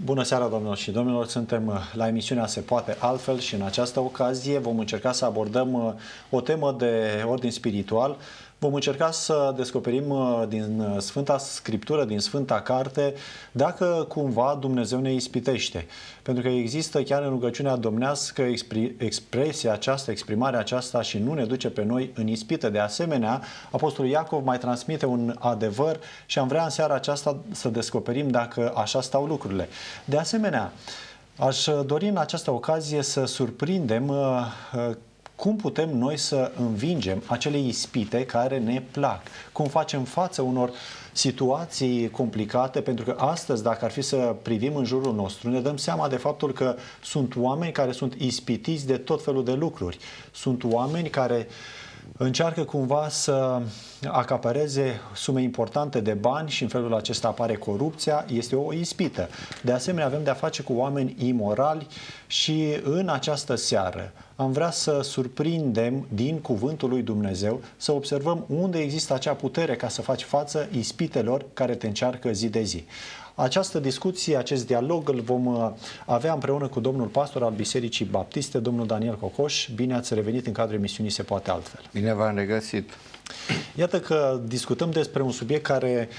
Bună seara, doamnelor și domnilor! Suntem la emisiunea Se poate altfel și în această ocazie vom încerca să abordăm o temă de ordin spiritual. Vom încerca să descoperim din Sfânta Scriptură, din Sfânta Carte, dacă cumva Dumnezeu ne ispitește. Pentru că există chiar în rugăciunea domnească expresia aceasta, exprimarea aceasta și nu ne duce pe noi în ispită. De asemenea, Apostolul Iacov mai transmite un adevăr și am vrea în seara aceasta să descoperim dacă așa stau lucrurile. De asemenea, aș dori în această ocazie să surprindem cum putem noi să învingem acele ispite care ne plac? Cum facem față unor situații complicate? Pentru că astăzi, dacă ar fi să privim în jurul nostru, ne dăm seama de faptul că sunt oameni care sunt ispitiți de tot felul de lucruri. Sunt oameni care încearcă cumva să acapareze sume importante de bani și în felul acesta apare corupția, este o ispită. De asemenea, avem de-a face cu oameni imorali și în această seară am vrea să surprindem din cuvântul lui Dumnezeu, să observăm unde există acea putere ca să faci față ispitelor care te încearcă zi de zi. Această discuție, acest dialog îl vom avea împreună cu domnul pastor al Bisericii Baptiste, domnul Daniel Cocoș. Bine ați revenit în cadrul emisiunii Se poate altfel. Bine v-am regăsit. Iată că discutăm despre un subiect care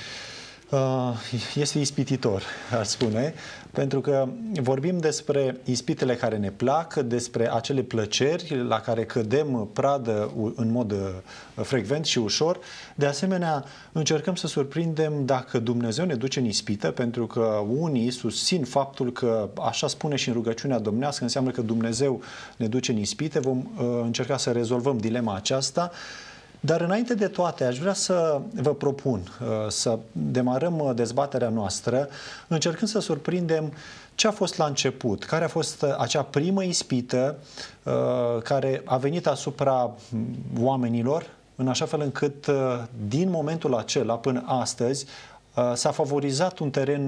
este ispititor, aș spune, pentru că vorbim despre ispitele care ne plac, despre acele plăceri la care cădem pradă în mod frecvent și ușor. De asemenea, încercăm să surprindem dacă Dumnezeu ne duce în ispită, pentru că unii susțin faptul că, așa spune și în rugăciunea domnească, înseamnă că Dumnezeu ne duce în ispite. Vom încerca să rezolvăm dilema aceasta. Dar înainte de toate, aș vrea să vă propun să demarăm dezbaterea noastră încercând să surprindem ce a fost la început, care a fost acea primă ispită care a venit asupra oamenilor, în așa fel încât din momentul acela până astăzi s-a favorizat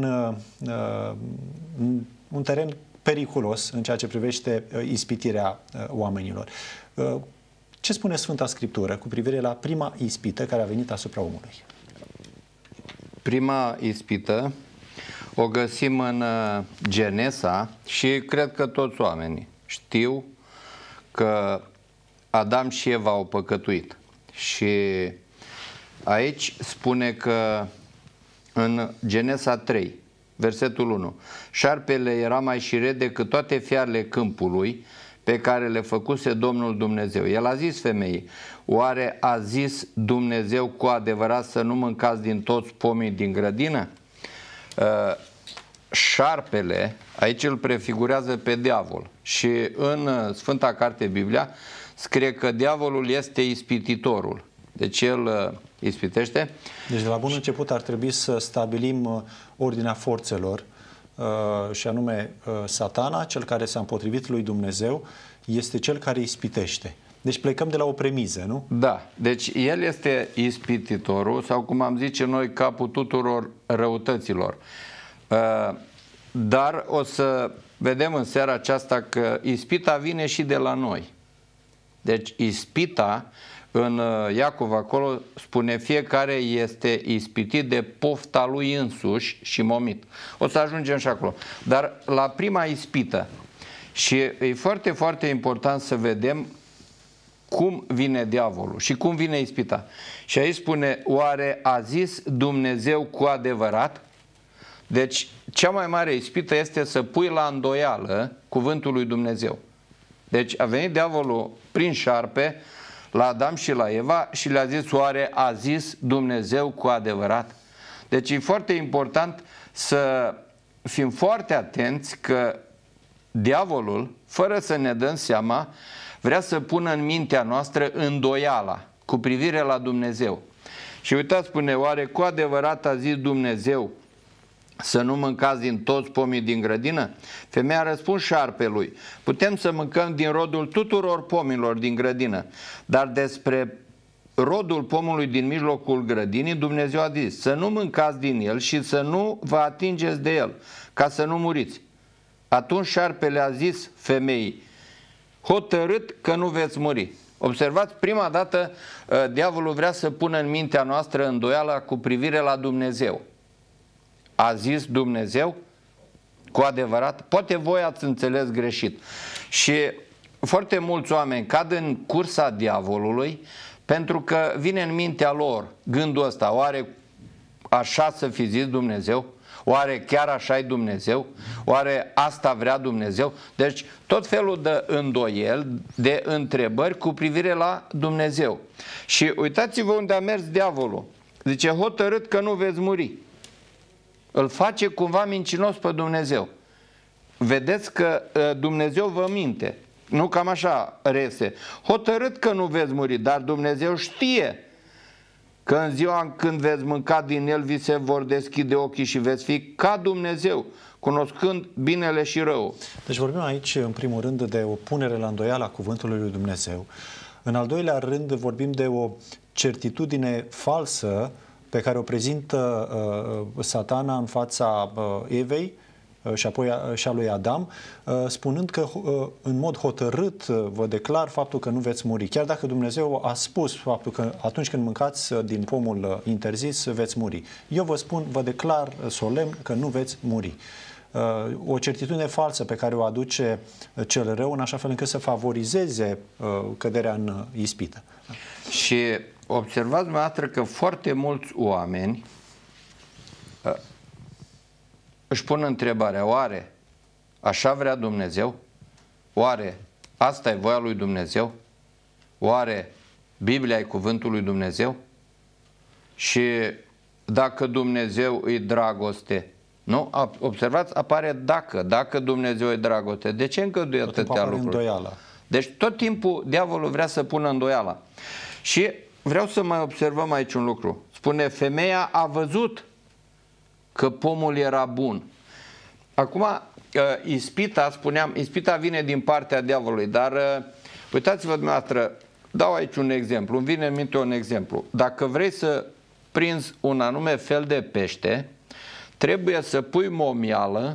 un teren periculos în ceea ce privește ispitirea oamenilor. Ce spune Sfânta Scriptură cu privire la prima ispită care a venit asupra omului? Prima ispită o găsim în Genesa și cred că toți oamenii știu că Adam și Eva au păcătuit. Și aici spune că în Genesa 3, versetul 1, șarpele era mai șiret decât toate fiarele câmpului pe care le făcuse Domnul Dumnezeu. El a zis femeii: oare a zis Dumnezeu cu adevărat să nu mâncați din toți pomii din grădină? Șarpele, aici îl prefigurează pe diavol și în Sfânta Carte Biblia scrie că diavolul este ispititorul. Deci el ispitește. Deci de la bun început ar trebui să stabilim ordinea forțelor și anume Satana, cel care s-a împotrivit lui Dumnezeu, este cel care ispitește. Deci plecăm de la o premiză, nu? Da, deci el este ispititorul sau, cum am zice noi, capul tuturor răutăților. Dar o să vedem în seara aceasta că ispita vine și de la noi. Deci ispita, în Iacov acolo spune, fiecare este ispitit de pofta lui însuși și momit. O să ajungem și acolo. Dar la prima ispită, și e foarte, foarte important să vedem cum vine diavolul și cum vine ispita. Și aici spune, oare a zis Dumnezeu cu adevărat? Deci cea mai mare ispită este să pui la îndoială cuvântul lui Dumnezeu. Deci a venit diavolul prin șarpe la Adam și la Eva și le-a zis, oare a zis Dumnezeu cu adevărat? Deci e foarte important să fim foarte atenți că diavolul, fără să ne dăm seama, vrea să pună în mintea noastră îndoiala cu privire la Dumnezeu. Și uitați, spune, oare cu adevărat a zis Dumnezeu să nu mâncați din toți pomii din grădină? Femeia a răspuns șarpelui, putem să mâncăm din rodul tuturor pomilor din grădină, dar despre rodul pomului din mijlocul grădinii Dumnezeu a zis, să nu mâncați din el și să nu vă atingeți de el, ca să nu muriți. Atunci șarpele a zis femeii, hotărât că nu veți muri. Observați, prima dată diavolul vrea să pună în mintea noastră îndoiala cu privire la Dumnezeu. A zis Dumnezeu? cu adevărat, poate voi ați înțeles greșit. Și foarte mulți oameni cad în cursa diavolului pentru că vine în mintea lor gândul ăsta: oare așa să fi zis Dumnezeu? Oare chiar așa-i Dumnezeu? Oare asta vrea Dumnezeu? Deci tot felul de îndoieli, de întrebări cu privire la Dumnezeu. Și uitați-vă unde a mers diavolul. Zice: hotărât că nu veți muri. Îl face cumva mincinos pe Dumnezeu. Vedeți că Dumnezeu vă minte. Nu cam așa rese. Hotărât că nu veți muri, dar Dumnezeu știe că în ziua când veți mânca din el vi se vor deschide ochii și veți fi ca Dumnezeu, cunoscând binele și răul. Deci vorbim aici, în primul rând, de o punere la îndoială a cuvântului lui Dumnezeu. În al doilea rând, vorbim de o certitudine falsă pe care o prezintă Satana în fața Evei și apoi și a lui Adam, spunând că în mod hotărât vă declar faptul că nu veți muri. Chiar dacă Dumnezeu a spus faptul că atunci când mâncați din pomul interzis veți muri. Eu vă spun, vă declar solemn că nu veți muri. O certitudine falsă pe care o aduce cel rău în așa fel încât să favorizeze căderea în ispită. Și observați dumneavoastră că foarte mulți oameni își pun întrebarea: oare așa vrea Dumnezeu? Oare asta e voia lui Dumnezeu? Oare Biblia e cuvântul lui Dumnezeu? Și dacă Dumnezeu e dragoste, nu? Observați, apare dacă Dumnezeu e dragoste, de ce îngăduie atâtea lucruri? Îndoiala. Deci tot timpul diavolul vrea să pună îndoiala. Și vreau să mai observăm aici un lucru. Spune: femeia a văzut că pomul era bun. Acum, ispita, spuneam, ispita vine din partea diavolului, dar uitați-vă dumneavoastră, dau aici un exemplu, îmi vine în minte un exemplu. Dacă vrei să prinzi un anume fel de pește, trebuie să pui momială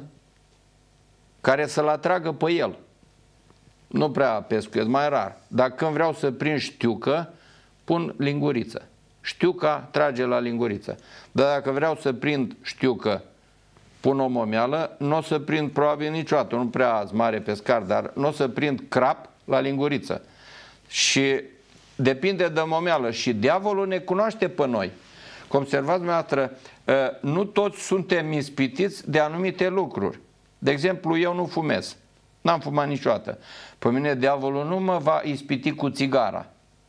care să-l atragă pe el. Nu prea pescuiesc, mai rar. Dar când vreau să prind știucă, pun linguriță. Știuca trage la linguriță. Dar dacă vreau să prind știucă, pun o momială, nu o să prind probabil niciodată, nu prea azi mare pescar, dar nu o să prind crap la linguriță. Și depinde de momială. Și diavolul ne cunoaște pe noi. Cum observați dumneavoastră, nu toți suntem ispitiți de anumite lucruri. De exemplu, eu nu fumez. N-am fumat niciodată. Pe mine diavolul nu mă va ispiti cu țigara.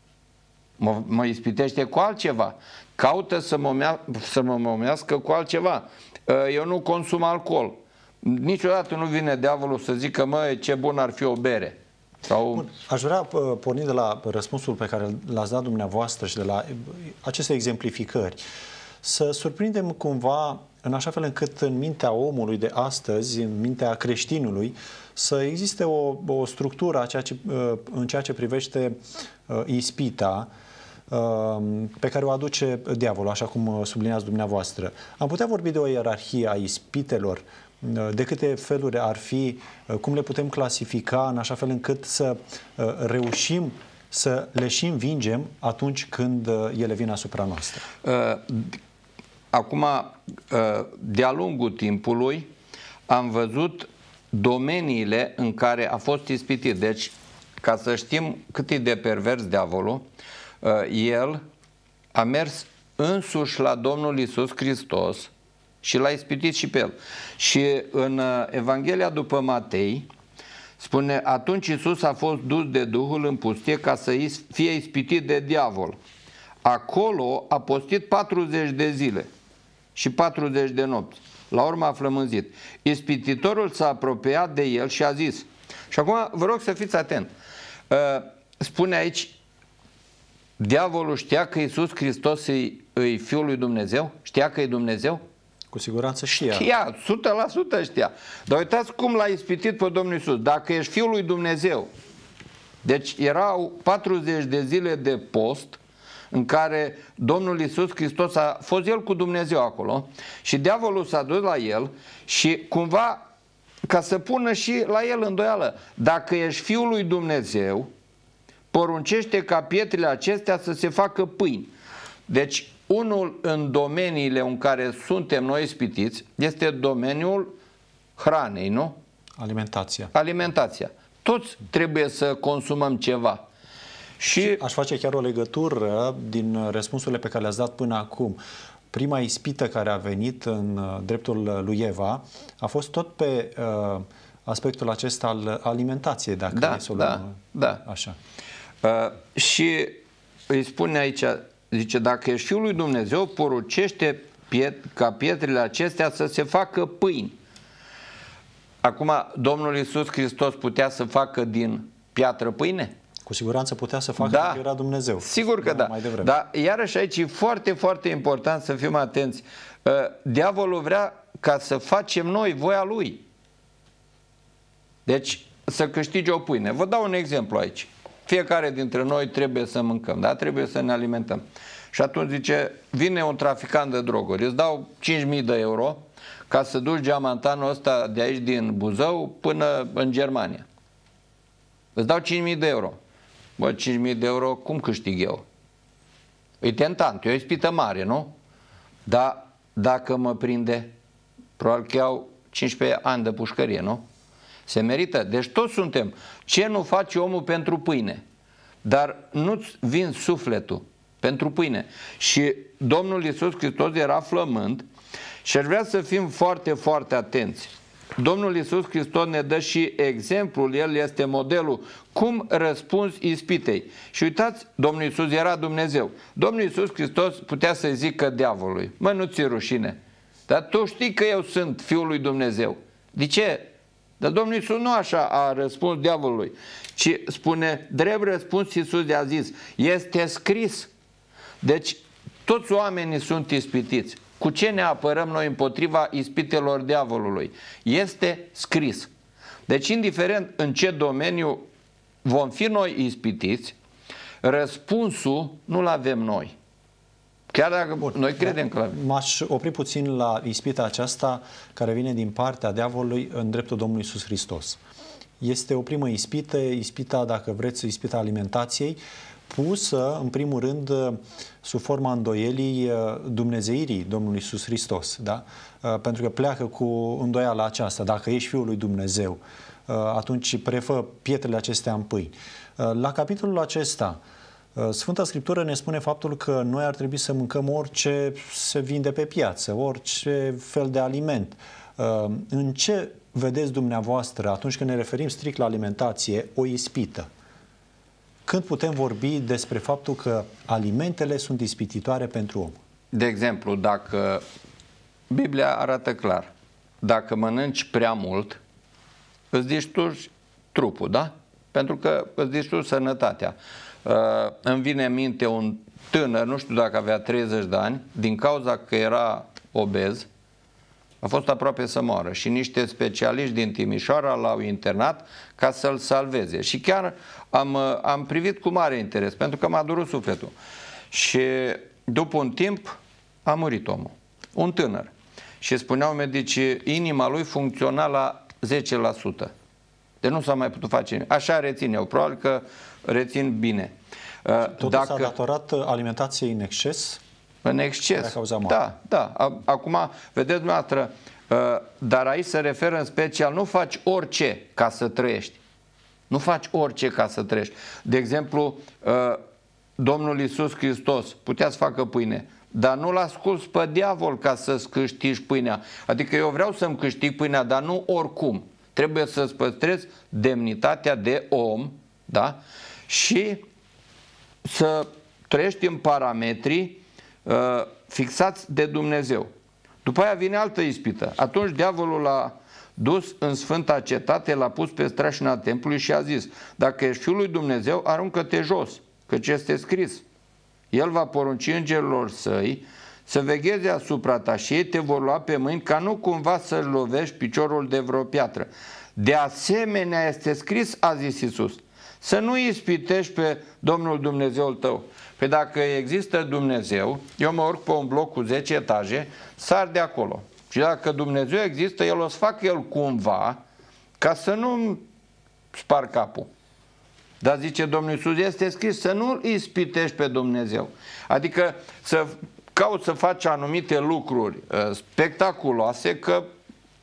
Mă ispitește cu altceva. Caută să mă momească cu altceva. Eu nu consum alcool. Niciodată nu vine diavolul să zică: măi, ce bun ar fi o bere. Sau... Bun, aș vrea, pornind de la răspunsul pe care l-ați dat dumneavoastră și de la aceste exemplificări, să surprindem cumva în așa fel încât în mintea omului de astăzi, în mintea creștinului, să existe o structură în ceea ce privește ispita pe care o aduce diavolul, așa cum subliniați dumneavoastră. Am putea vorbi de o ierarhie a ispitelor, de câte feluri ar fi, cum le putem clasifica în așa fel încât să reușim să le și învingem atunci când ele vin asupra noastră. Acum, de-a lungul timpului, am văzut domeniile în care a fost ispitit. Deci, ca să știm cât e de pervers diavolul, el a mers însuși la Domnul Iisus Hristos și l-a ispitit și pe el. Și în Evanghelia după Matei spune: atunci Iisus a fost dus de Duhul în pustie ca să fie ispitit de diavol. Acolo a postit 40 de zile și 40 de nopți. La urmă a flămânzit. Ispititorul s-a apropiat de el și a zis. Și acum vă rog să fiți atent. Spune aici: diavolul știa că Iisus Hristos e Fiul lui Dumnezeu? Știa că e Dumnezeu? Cu siguranță știa. Știa, 100% știa. Dar uitați cum l-a ispitit pe Domnul Iisus. Dacă ești Fiul lui Dumnezeu, deci erau 40 de zile de post în care Domnul Iisus Hristos a fost El cu Dumnezeu acolo și diavolul s-a dus la El și cumva ca să pună și la el îndoială: dacă ești Fiul lui Dumnezeu, poruncește ca pietrele acestea să se facă pâini. Deci unul în domeniile în care suntem noi ispitiți este domeniul hranei, nu? Alimentația. Alimentația. Toți trebuie să consumăm ceva. Și aș face chiar o legătură din răspunsurile pe care le-ați dat până acum. Prima ispită care a venit în dreptul lui Eva a fost tot pe aspectul acesta al alimentației, dacă e să o luăm așa. Și îi spune aici, zice, dacă ești Fiul lui Dumnezeu, poruncește ca pietrele acestea să se facă pâini. Acum, Domnul Iisus Hristos putea să facă din piatră pâine? Cu siguranță putea să facă, că era Dumnezeu. Sigur că da. Dar iarăși aici e foarte, foarte important să fim atenți. Diavolul vrea ca să facem noi voia lui. Deci să câștige o pâine. Vă dau un exemplu aici. Fiecare dintre noi trebuie să mâncăm, da? Trebuie să ne alimentăm. Și atunci zice, vine un traficant de droguri, îți dau 5.000 de euro ca să duci geamantanul ăsta de aici din Buzău până în Germania. Îți dau 5.000 de euro. Bă, 5.000 de euro cum câștig eu? E tentant, e o ispită mare, nu? Dar dacă mă prinde, probabil că iau 15 ani de pușcărie, nu? Se merită. Deci toți suntem. Ce nu face omul pentru pâine? Dar nu-ți vin sufletul pentru pâine. Și Domnul Iisus Hristos era flămând și aș vrea să fim foarte, foarte atenți. Domnul Iisus Hristos ne dă și exemplul, El este modelul, cum răspunzi ispitei. Și uitați, Domnul Iisus era Dumnezeu. Domnul Iisus Hristos putea să-i zică diavolului, mă, nu ți-e rușine, dar tu știi că eu sunt Fiul lui Dumnezeu. De ce? Dar Domnul Iisus nu așa a răspuns diavolului, ci spune, drept răspuns Iisus i-a zis, este scris. Deci toți oamenii sunt ispitiți. Cu ce ne apărăm noi împotriva ispitelor diavolului? Este scris. Deci, indiferent în ce domeniu vom fi noi ispitiți, răspunsul nu-l avem noi. Chiar dacă noi credem că l-avem. M-aș opri puțin la ispita aceasta care vine din partea diavolului în dreptul Domnului Iisus Hristos. Este o primă ispită, ispita, dacă vreți, ispita alimentației, pusă, în primul rând, sub forma îndoielii dumnezeirii Domnului Iisus Hristos. Da? Pentru că pleacă cu îndoiala aceasta. Dacă ești Fiul lui Dumnezeu, atunci prefă pietrele acestea în pâini. La capitolul acesta, Sfânta Scriptură ne spune faptul că noi ar trebui să mâncăm orice se vinde pe piață, orice fel de aliment. În ce vedeți dumneavoastră, atunci când ne referim strict la alimentație, o ispită? Când putem vorbi despre faptul că alimentele sunt ispititoare pentru om? De exemplu, dacă Biblia arată clar, dacă mănânci prea mult, îți distrugi trupul, da? Pentru că îți distrugi sănătatea. Îmi vine în minte un tânăr, nu știu dacă avea 30 de ani, din cauza că era obez, a fost aproape să moară și niște specialiști din Timișoara l-au internat ca să-l salveze. Și chiar am privit cu mare interes, pentru că m-a durut sufletul. Și după un timp a murit omul, un tânăr. Și spuneau medicii, inima lui funcționa la 10%. Deci nu s-a mai putut face nimic. Așa rețin eu, probabil că rețin bine. Totul s-a datorat alimentației în exces? În exces. Da. Acum, vedeți dumneavoastră, dar aici se referă în special, nu faci orice ca să trăiești. Nu faci orice ca să trăiești. De exemplu, Domnul Iisus Hristos putea să facă pâine, dar nu-l asculți pe diavol ca să-ți câștigi pâinea. Adică eu vreau să-mi câștig pâinea, dar nu oricum. Trebuie să-ți păstrezi demnitatea de om, da? Și să trăiești în parametrii fixați de Dumnezeu. După aia vine altă ispită. Atunci diavolul l-a dus în sfânta cetate, l-a pus pe strașina templului și a zis, dacă ești Fiul lui Dumnezeu, aruncă-te jos, căci este scris. El va porunci îngerilor săi să vegheze asupra ta și ei te vor lua pe mâini ca nu cumva să-și lovești piciorul de vreo piatră. De asemenea este scris, a zis Iisus, să nu ispitești pe Domnul Dumnezeul tău. Păi dacă există Dumnezeu, eu mă urc pe un bloc cu 10 etaje, sar de acolo. Și dacă Dumnezeu există, El o să facă El cumva ca să nu spar capul. Dar zice Domnul Iisus, este scris să nu ispitești pe Dumnezeu. Adică să cauți să faci anumite lucruri spectaculoase, că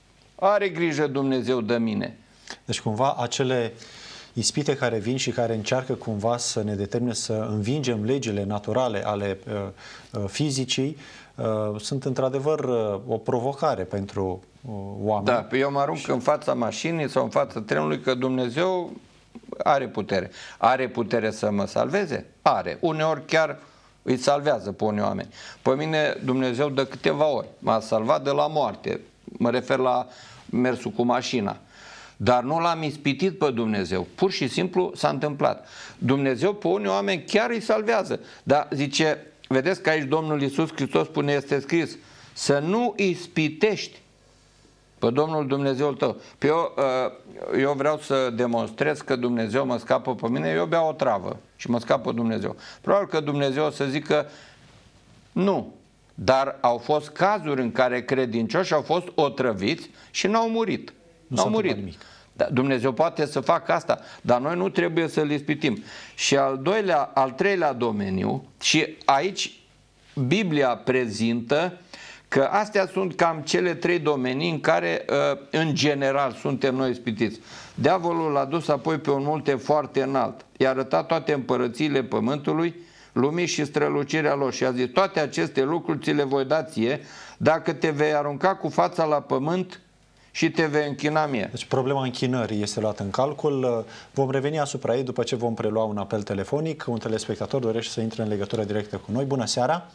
Are grijă Dumnezeu de mine. Deci cumva acele ispite care vin și care încearcă cumva să ne determine să învingem legile naturale ale fizicii sunt într-adevăr o provocare pentru oameni. Da, eu mă arunc în fața mașinii sau în fața trenului că Dumnezeu are putere. Are putere să mă salveze? Are. Uneori chiar îi salvează pe unii oameni. Pe mine Dumnezeu de câteva ori m-a salvat de la moarte. Mă refer la mersul cu mașina. Dar nu l-am ispitit pe Dumnezeu. Pur și simplu s-a întâmplat. Dumnezeu pe unii oameni chiar îi salvează. Dar zice, vedeți că aici Domnul Iisus Hristos spune, este scris, să nu ispitești pe Domnul Dumnezeul tău. Eu vreau să demonstrez că Dumnezeu mă scapă pe mine, eu beau o travă și mă scapă Dumnezeu. Probabil că Dumnezeu o să zică nu. Dar au fost cazuri în care credincioși au fost otrăviți și n-au murit. N-au murit. Nimic. Da, Dumnezeu poate să facă asta, dar noi nu trebuie să-L ispitim. Și al treilea domeniu, și aici Biblia prezintă că astea sunt cam cele 3 domenii în care, în general, suntem noi ispitiți. Diavolul l-a dus apoi pe un munte foarte înalt. I-a arătat toate împărățiile pământului, lumii și strălucirea lor și a zis, toate aceste lucruri ți le voi da ție dacă te vei arunca cu fața la pământ și te vei închina mie. Deci problema închinării este luată în calcul. Vom reveni asupra ei după ce vom prelua un apel telefonic. Un telespectator dorește să intre în legătură directă cu noi. Bună seara!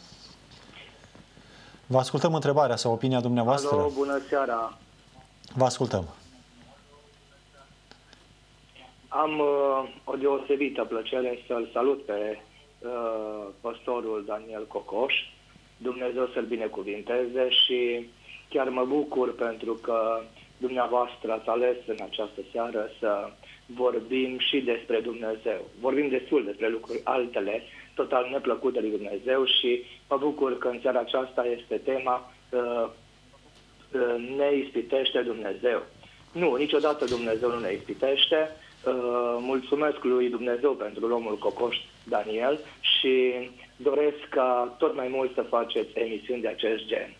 Vă ascultăm întrebarea sau opinia dumneavoastră. Alo, bună seara! Vă ascultăm. Am o deosebită plăcere să-l salut pe pastorul Daniel Cocoș. Dumnezeu să-l binecuvinteze și chiar mă bucur pentru că dumneavoastră ați ales în această seară să vorbim și despre Dumnezeu. Vorbim destul despre lucruri altele, total neplăcute lui Dumnezeu și mă bucur că în seara aceasta este tema ne ispitește Dumnezeu. Nu, niciodată Dumnezeu nu ne ispitește. Mulțumesc lui Dumnezeu pentru omul Cocoș Daniel și doresc ca tot mai mult să faceți emisiuni de acest gen.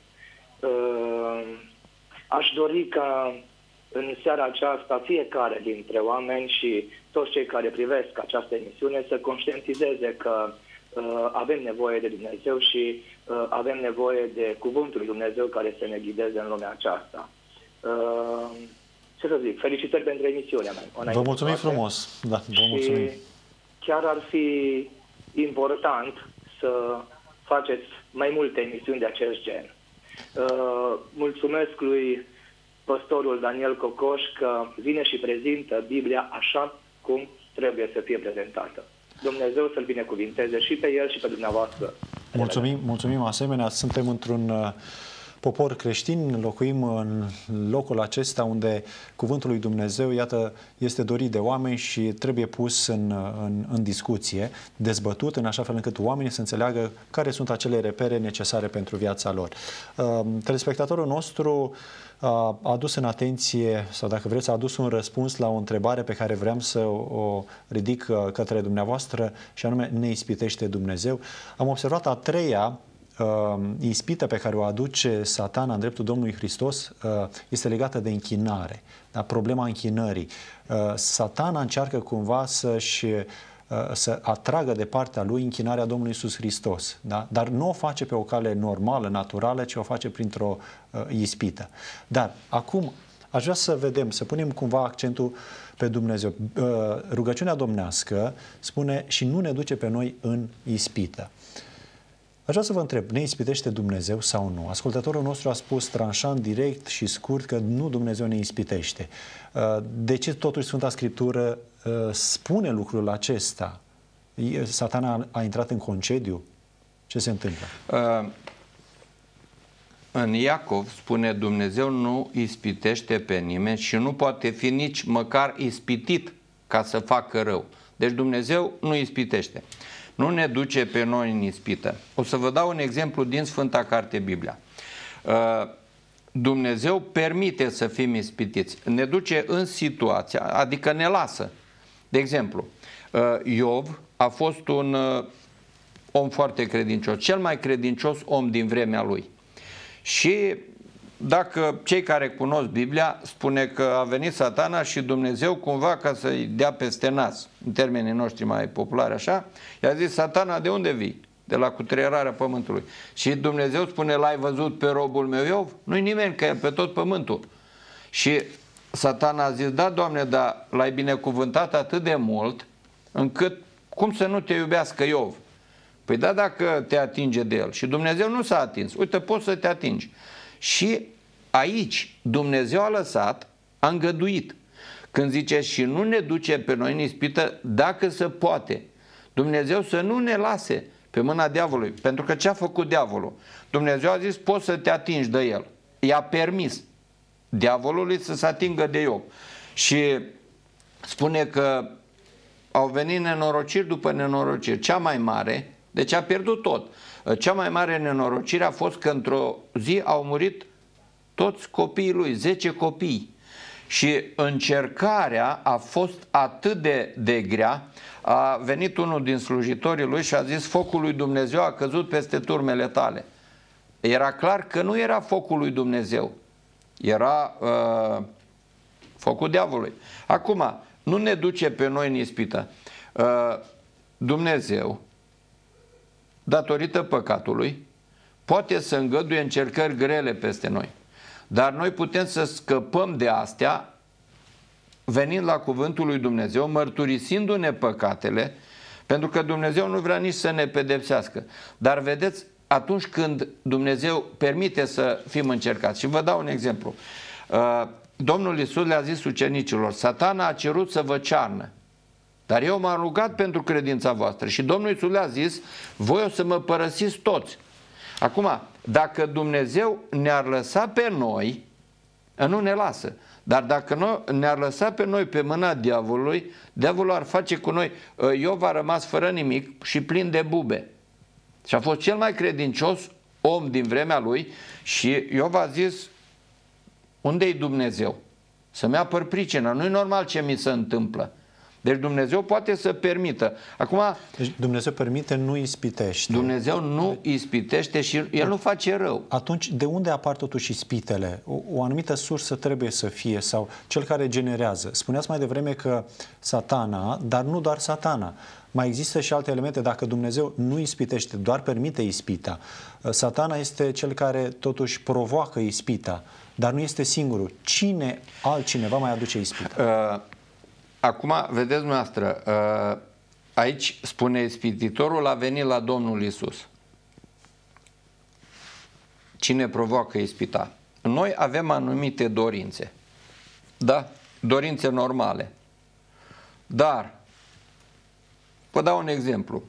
Aș dori ca în seara aceasta fiecare dintre oameni și toți cei care privesc această emisiune să conștientizeze că avem nevoie de Dumnezeu și avem nevoie de cuvântul lui Dumnezeu care să ne ghideze în lumea aceasta. Ce să zic, felicitări pentru emisiunea mea. Vă mulțumim frumos. Da, vă mulțumim. Și chiar ar fi important să faceți mai multe emisiuni de acest gen. Mulțumesc lui pastorul Daniel Cocoș că vine și prezintă Biblia așa cum trebuie să fie prezentată. Dumnezeu să-l binecuvinteze și pe el și pe dumneavoastră. Mulțumim asemenea. Suntem într-un popor creștin, locuim în locul acesta unde cuvântul lui Dumnezeu, iată, este dorit de oameni și trebuie pus în discuție, dezbătut, în așa fel încât oamenii să înțeleagă care sunt acele repere necesare pentru viața lor. Telespectatorul nostru a adus în atenție, sau dacă vreți, a adus un răspuns la o întrebare pe care vreau să o ridic către dumneavoastră, și anume, ne ispitește Dumnezeu? Am observat a treia ispită pe care o aduce Satana în dreptul Domnului Hristos este legată de închinare. Da? Problema închinării. Satana încearcă cumva să atragă de partea lui închinarea Domnului Iisus Hristos. Da? Dar nu o face pe o cale normală, naturală, ci o face printr-o ispită. Dar acum aș vrea să vedem, să punem cumva accentul pe Dumnezeu. Rugăciunea domnească spune și nu ne duce pe noi în ispită. Aș vrea să vă întreb, ne ispitește Dumnezeu sau nu? Ascultătorul nostru a spus tranșant, direct și scurt că nu, Dumnezeu ne ispitește. De ce totuși Sfânta Scriptură spune lucrul acesta? Satana a intrat în concediu? Ce se întâmplă? În Iacov spune Dumnezeu nu ispitește pe nimeni și nu poate fi nici măcar ispitit ca să facă rău. Deci Dumnezeu nu ispitește. Nu ne duce pe noi în ispită. O să vă dau un exemplu din Sfânta Carte Biblia. Dumnezeu permite să fim ispitiți. Ne duce în situația, adică ne lasă. De exemplu, Iov a fost un om foarte credincios, cel mai credincios om din vremea lui. Și dacă cei care cunosc Biblia spune că a venit Satana și Dumnezeu cumva ca să-i dea peste nas, în termenii noștri mai populari așa, i-a zis: Satana, de unde vii? De la cutrerarea pământului. Și Dumnezeu spune: l-ai văzut pe robul meu Iov? Nu-i nimeni, că el pe tot pământul. Și Satana a zis: da, Doamne, dar l-ai binecuvântat atât de mult încât cum să nu te iubească Iov? Păi da, dacă te atinge de el. Și Dumnezeu nu s-a atins. Uite, poți să te atingi. Și aici Dumnezeu a lăsat, a îngăduit. Când zice: și nu ne duce pe noi în ispită, dacă se poate. Dumnezeu să nu ne lase pe mâna diavolului. Pentru că ce a făcut diavolul? Dumnezeu a zis: poți să te atingi de el. I-a permis diavolului să se atingă de Iov. Și spune că au venit nenorociri după nenorociri. Cea mai mare, deci a pierdut tot. Cea mai mare nenorocire a fost că într-o zi au murit toți copiii lui, 10 copii. Și încercarea a fost atât de grea, a venit unul din slujitorii lui și a zis: focul lui Dumnezeu a căzut peste turmele tale. Era clar că nu era focul lui Dumnezeu, era focul diavolului. Acum, nu ne duce pe noi în ispită. Dumnezeu, datorită păcatului, poate să îngăduie încercări grele peste noi. Dar noi putem să scăpăm de astea venind la cuvântul lui Dumnezeu, mărturisindu-ne păcatele, pentru că Dumnezeu nu vrea nici să ne pedepsească. Dar vedeți, atunci când Dumnezeu permite să fim încercați, și vă dau un exemplu. Domnul Iisus le-a zis ucenicilor: Satana a cerut să vă cearnă, dar eu m-am rugat pentru credința voastră. Și Domnul Iisus le-a zis: voi o să mă părăsiți toți. Acum, dacă Dumnezeu ne-ar lăsa pe noi, nu ne lasă. Dar dacă ne-ar lăsa pe noi pe mâna diavolului, diavolul ar face cu noi. Iov a rămas fără nimic și plin de bube. Și a fost cel mai credincios om din vremea lui și Iov a zis: unde-i Dumnezeu? Să-mi apăr pricina. Nu-i normal ce mi se întâmplă. Deci Dumnezeu poate să permită. Acum, deci Dumnezeu permite, nu ispitește. Dumnezeu nu ispitește și El nu face rău. Atunci, de unde apar totuși ispitele? O anumită sursă trebuie să fie, sau cel care generează. Spuneați mai devreme că Satana, dar nu doar Satana. Mai există și alte elemente. Dacă Dumnezeu nu ispitește, doar permite ispita. Satana este cel care totuși provoacă ispita, dar nu este singurul. Cine altcineva mai aduce ispita? Acum, vedeți dumneavoastră, aici spune ispititorul a venit la Domnul Iisus. Cine provoacă ispita? Noi avem anumite dorințe. Da? Dorințe normale. Dar, vă dau un exemplu.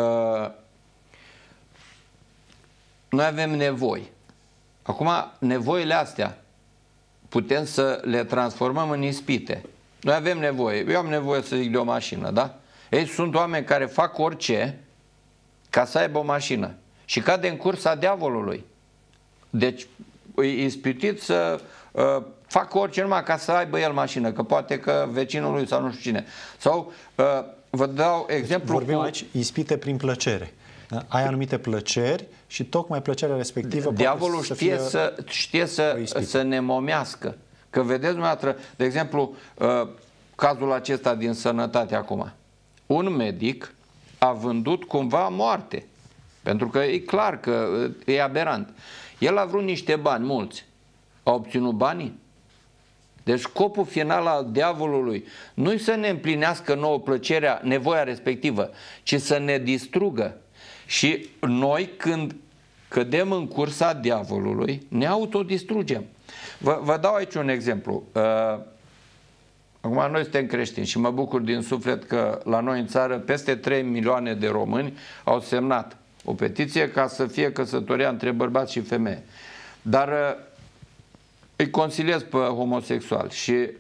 Noi avem nevoi. Acum, nevoile astea putem să le transformăm în ispite. Noi avem nevoie. Eu am nevoie, să zic, de o mașină, da? Ei, sunt oameni care fac orice ca să aibă o mașină și cade în cursa diavolului. Deci îi ispitit să facă orice numai ca să aibă el mașină, că poate că vecinul lui sau nu știu cine. Sau vă dau exemplu. Vorbim aici ispite prin plăcere. Da? Ai anumite plăceri și tocmai plăcerea respectivă diavolul știe să ne momească. Că vedeți dumneavoastră, de exemplu, cazul acesta din sănătate acum. Un medic a vândut cumva moarte. Pentru că e clar că e aberant. El a vrut niște bani, mulți. A obținut banii? Deci scopul final al diavolului nu-i să ne împlinească nouă plăcerea, nevoia respectivă, ci să ne distrugă. Și noi, când cădem în cursa diavolului, ne autodistrugem. Vă dau aici un exemplu. Acum noi suntem creștini și mă bucur din suflet că la noi în țară peste 3 milioane de români au semnat o petiție ca să fie căsătoria între bărbați și femeie. Dar îi consiliez pe homosexual și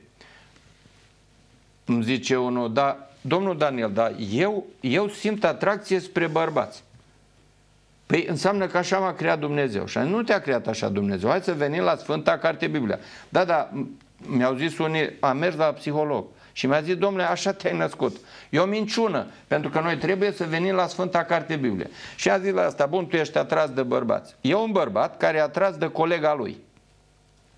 îmi zice unul: da, domnul Daniel, da, eu simt atracție spre bărbați. Păi înseamnă că așa m-a creat Dumnezeu. Și nu te-a creat așa Dumnezeu. Hai să venim la Sfânta Carte Biblia. Da, mi-au zis unii, am mers la psiholog și mi-a zis: domnule, așa te-ai născut. E o minciună, pentru că noi trebuie să venim la Sfânta Carte Biblie. Și a zis la asta: bun, tu ești atras de bărbați. E un bărbat care e atras de colega lui.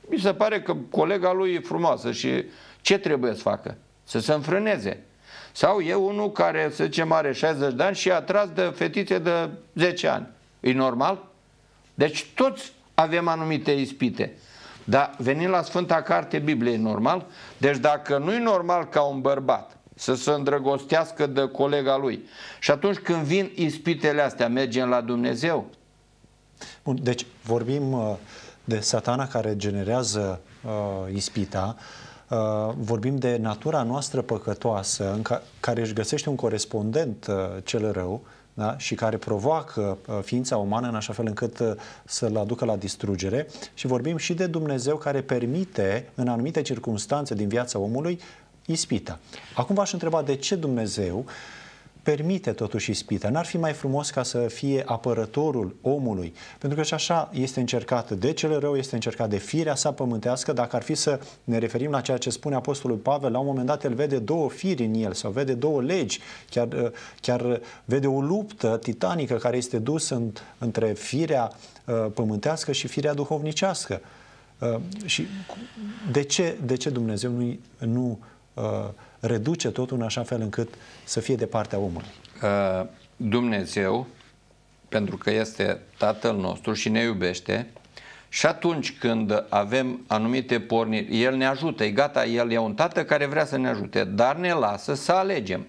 mi se pare că colega lui e frumoasă și ce trebuie să facă? Să se înfrâneze. Sau e unul care, să zicem, are 60 de ani și e atras de fetițe de 10 ani. E normal? Deci toți avem anumite ispite. Dar venind la Sfânta Carte Bibliei, e normal? Deci dacă nu e normal ca un bărbat să se îndrăgostească de colega lui și atunci când vin ispitele astea, mergem la Dumnezeu? Bun, deci vorbim de Satana care generează ispita, vorbim de natura noastră păcătoasă care își găsește un corespondent cel rău, da? Și care provoacă ființa umană în așa fel încât să-l aducă la distrugere, și vorbim și de Dumnezeu care permite în anumite circunstanțe din viața omului ispita. Acum v-aș întreba de ce Dumnezeu permite totuși ispita. N-ar fi mai frumos ca să fie apărătorul omului? Pentru că și așa este încercat de cel rău, este încercat de firea sa pământească. Dacă ar fi să ne referim la ceea ce spune Apostolul Pavel, la un moment dat el vede două firi în el sau vede două legi, chiar vede o luptă titanică care este dusă între firea pământească și firea duhovnicească. Și de ce Dumnezeu nu reduce totul în așa fel încât să fie de partea omului? Dumnezeu, pentru că este Tatăl nostru și ne iubește, și atunci când avem anumite porniri, El ne ajută, e gata, El e un tată care vrea să ne ajute, dar ne lasă să alegem.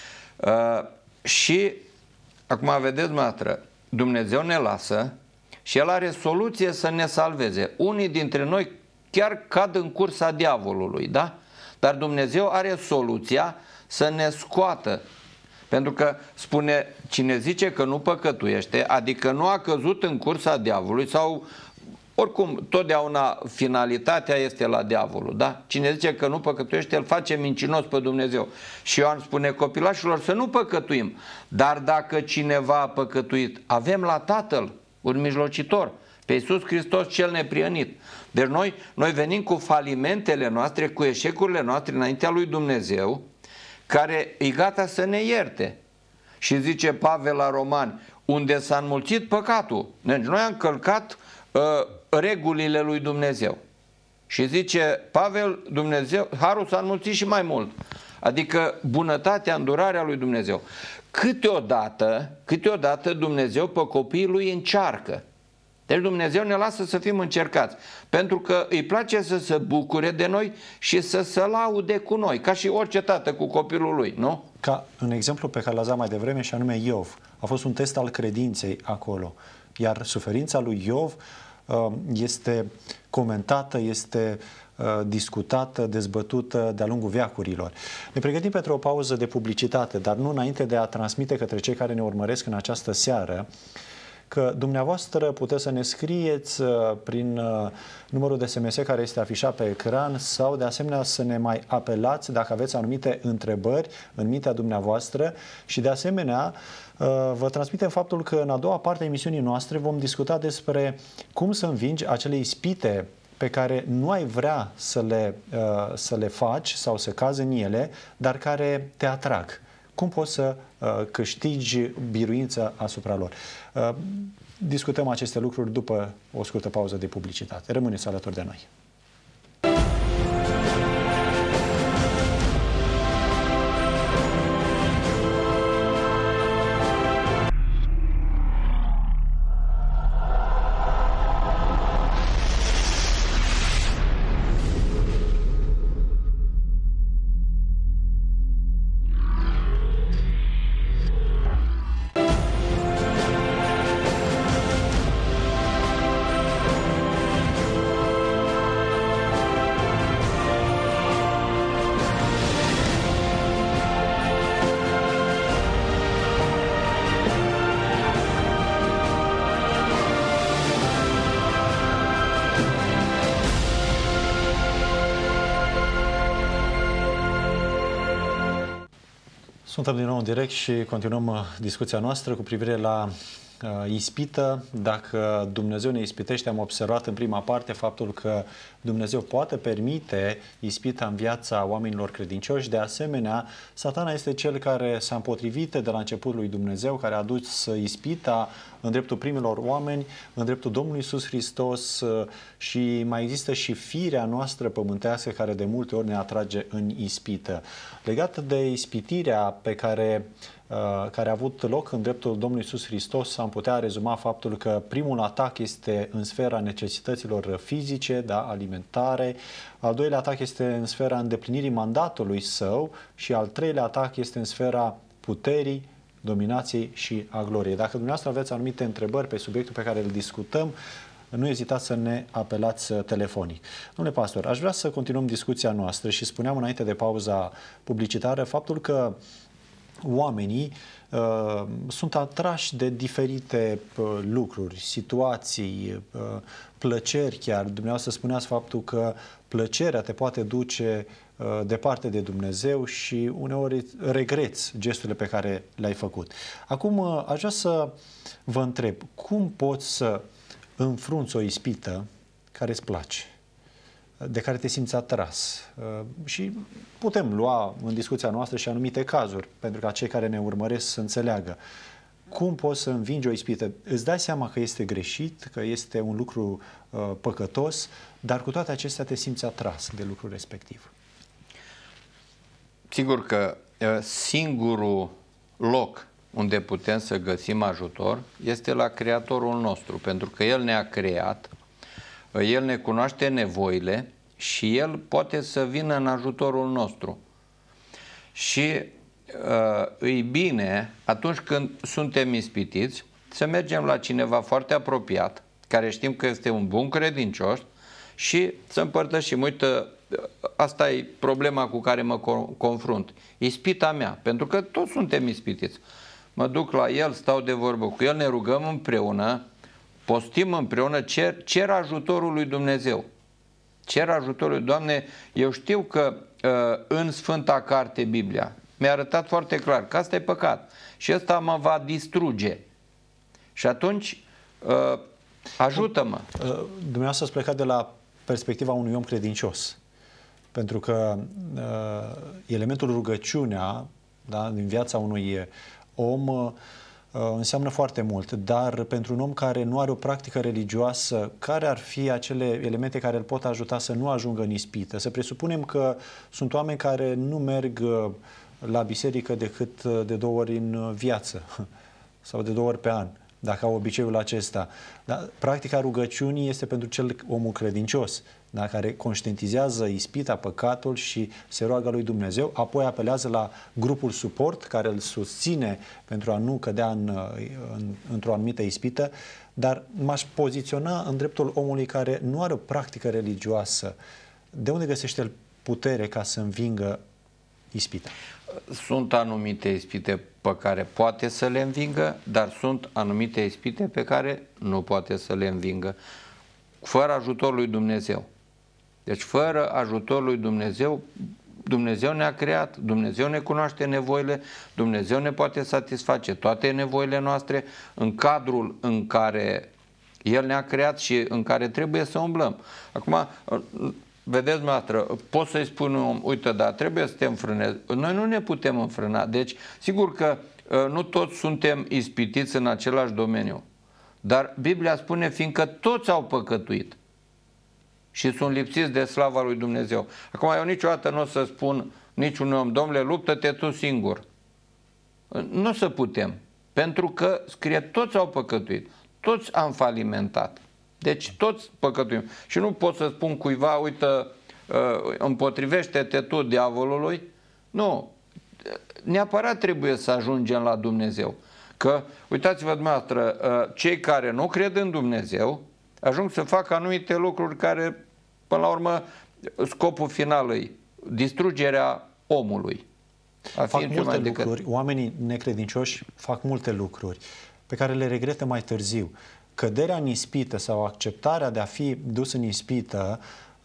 Și acum vedeți, dumneavoastră, Dumnezeu ne lasă și El are soluție să ne salveze. Unii dintre noi chiar cad în cursa diavolului, da? Dar Dumnezeu are soluția să ne scoată. Pentru că spune, cine zice că nu păcătuiește, adică nu a căzut în cursa diavolului, sau oricum, totdeauna finalitatea este la diavolul, da? Cine zice că nu păcătuiește, îl face mincinos pe Dumnezeu. Și Ioan spune, copilașilor, să nu păcătuim. Dar dacă cineva a păcătuit, avem la Tatăl un mijlocitor, pe Iisus Hristos cel neprihănit. Deci noi venim cu falimentele noastre, cu eșecurile noastre înaintea lui Dumnezeu, care e gata să ne ierte. Și zice Pavel la Romani, unde s-a înmulțit păcatul. Deci noi am călcat regulile lui Dumnezeu. Și zice Pavel, Dumnezeu, harul s-a înmulțit și mai mult. Adică bunătatea, îndurarea lui Dumnezeu. Câteodată Dumnezeu pe copiii lui încearcă. Deci Dumnezeu ne lasă să fim încercați, pentru că îi place să se bucure de noi și să se laude cu noi, ca și orice tată cu copilul lui, nu? Ca în exemplu pe care l-ați dat mai devreme, și anume Iov. A fost un test al credinței acolo, iar suferința lui Iov este comentată, este discutată, dezbătută de-a lungul veacurilor. Ne pregătim pentru o pauză de publicitate, dar nu înainte de a transmite către cei care ne urmăresc în această seară că dumneavoastră puteți să ne scrieți prin numărul de SMS care este afișat pe ecran sau de asemenea să ne mai apelați dacă aveți anumite întrebări în mintea dumneavoastră și de asemenea vă transmitem faptul că în a doua parte a emisiunii noastre vom discuta despre cum să învingi acele ispite pe care nu ai vrea să le faci sau să cazi în ele, dar care te atrag. Cum poți să câștigi biruința asupra lor? Discutăm aceste lucruri după o scurtă pauză de publicitate. Rămâneți alături de noi. Suntem din nou în direct și continuăm discuția noastră cu privire la ispită, dacă Dumnezeu ne ispitește, am observat în prima parte faptul că Dumnezeu poate permite ispita în viața oamenilor credincioși. De asemenea, Satana este cel care s-a împotrivit de la începutul lui Dumnezeu, care a dus ispita în dreptul primilor oameni, în dreptul Domnului Iisus Hristos, și mai există și firea noastră pământească care de multe ori ne atrage în ispită. Legat de ispitirea pe care a avut loc în dreptul Domnului Iisus Hristos, am putea rezuma faptul că primul atac este în sfera necesităților fizice, da, alimentare, al doilea atac este în sfera îndeplinirii mandatului său și al treilea atac este în sfera puterii, dominației și a gloriei. Dacă dumneavoastră aveți anumite întrebări pe subiectul pe care îl discutăm, nu ezitați să ne apelați telefonic. Domnule pastor, aș vrea să continuăm discuția noastră și spuneam înainte de pauza publicitară faptul că oamenii sunt atrași de diferite lucruri, situații, plăceri chiar. Dumneavoastră spuneați faptul că plăcerea te poate duce departe de Dumnezeu și uneori regreți gesturile pe care le-ai făcut. Acum aș vrea să vă întreb, cum poți să înfrunți o ispită care îți place, de care te simți atras? Și putem lua în discuția noastră și anumite cazuri, pentru ca cei care ne urmăresc să înțeleagă. Cum poți să învingi o ispită? Îți dai seama că este greșit, că este un lucru păcătos, dar cu toate acestea te simți atras de lucrul respectiv. Sigur că singurul loc unde putem să găsim ajutor este la Creatorul nostru, pentru că El ne-a creat, El ne cunoaște nevoile și El poate să vină în ajutorul nostru. Și îi bine, atunci când suntem ispitiți, să mergem la cineva foarte apropiat, care știm că este un bun credincios, și să împărtășim. Uite, asta e problema cu care mă confrunt. Ispita mea, pentru că toți suntem ispitiți. Mă duc la el, stau de vorbă cu el, ne rugăm împreună, postim împreună, cer ajutorul lui Dumnezeu. Cer ajutorul lui Doamne. Eu știu că în Sfânta Carte, Biblia, mi-a arătat foarte clar că asta e păcat și ăsta mă va distruge. Și atunci ajută-mă. Dumneavoastră ați plecat de la perspectiva unui om credincios. Pentru că elementul rugăciunea, da, din viața unui om înseamnă foarte mult, dar pentru un om care nu are o practică religioasă, care ar fi acele elemente care îl pot ajuta să nu ajungă în ispită? Să presupunem că sunt oameni care nu merg la biserică decât de 2 ori în viață sau de 2 ori pe an, dacă au obiceiul acesta. Dar practica rugăciunii este pentru omul credincios, da, care conștientizează ispita, păcatul și se roagă lui Dumnezeu, apoi apelează la grupul suport care îl susține pentru a nu cădea într-o anumită ispită, dar m-aș poziționa în dreptul omului care nu are o practică religioasă. De unde găsește el putere ca să învingă ispita? Sunt anumite ispite pe care poate să le învingă, dar sunt anumite ispite pe care nu poate să le învingă, fără ajutorul lui Dumnezeu. Deci fără ajutorul lui Dumnezeu, Dumnezeu ne-a creat, Dumnezeu ne cunoaște nevoile, Dumnezeu ne poate satisface toate nevoile noastre în cadrul în care El ne-a creat și în care trebuie să umblăm. Acum, vedeți, noastră, pot să-i spun, uite, dar trebuie să te înfrânezi. Noi nu ne putem înfrâna. Deci, sigur că nu toți suntem ispitiți în același domeniu. Dar Biblia spune, fiindcă toți au păcătuit și sunt lipsiți de slava lui Dumnezeu. Acum, eu niciodată nu o să spun niciun om, domnule, luptă-te tu singur. Nu o să putem. Pentru că scrie, toți au păcătuit. Toți am falimentat. Deci toți păcătuim. Și nu pot să spun cuiva, uite, împotrivește-te tu diavolului. Nu. Neapărat trebuie să ajungem la Dumnezeu. Că, uitați-vă dumneavoastră, cei care nu cred în Dumnezeu ajung să facă anumite lucruri care, până la urmă, scopul final e distrugerea omului. Fac multe lucruri, oamenii necredincioși fac multe lucruri pe care le regretă mai târziu. Căderea în ispită sau acceptarea de a fi dus în ispită